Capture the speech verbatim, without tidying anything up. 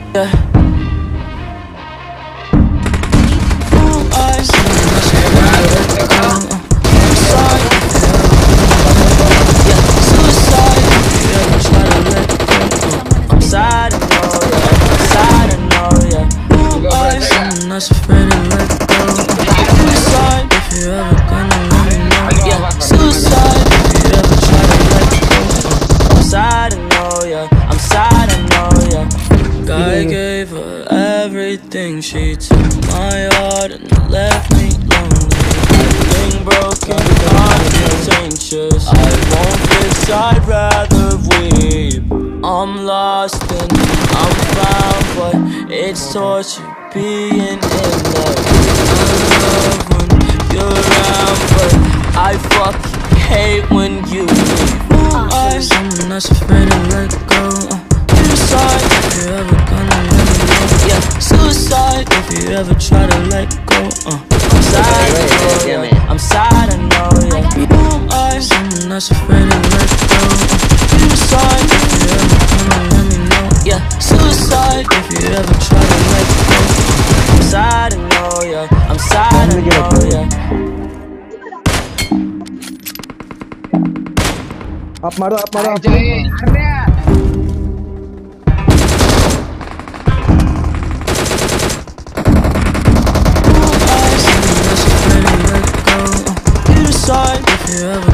Yeah. Ooh, I see suicide. Yeah, suicide. If you ever try to let go, uh, I'm sad, I know, yeah. I'm sad, I know, yeah. Ooh, I see I'm not afraid to let go. Uh, suicide. If you ever gonna let me know, yeah. Suicide. If you ever try to let go, uh, I'm sad, I know, yeah. I'm sad, I know, yeah. I gave her everything, she took my heart and left me lonely. Feeling broken, contentious. I won't fix, I'd rather weep. I'm lost and I'm found, but it's torture being in love. I love when you're around, but I fucking hate when you leave. Ooh, I, I'm not afraid to let go. uh, Suicide, if you ever gonna let me know. Yeah, suicide, if you ever try to let go. uh, I'm sad, I know, yeah. I'm sad, I know, yeah. Ooh, I, I'm not afraid to let go. uh, Suicide, if you ever gonna let me know. Yeah, suicide, if you ever try to let go. uh, I'm sad, I know, yeah. I'm sad, I know, yeah. Up मारो up मारो up If you ever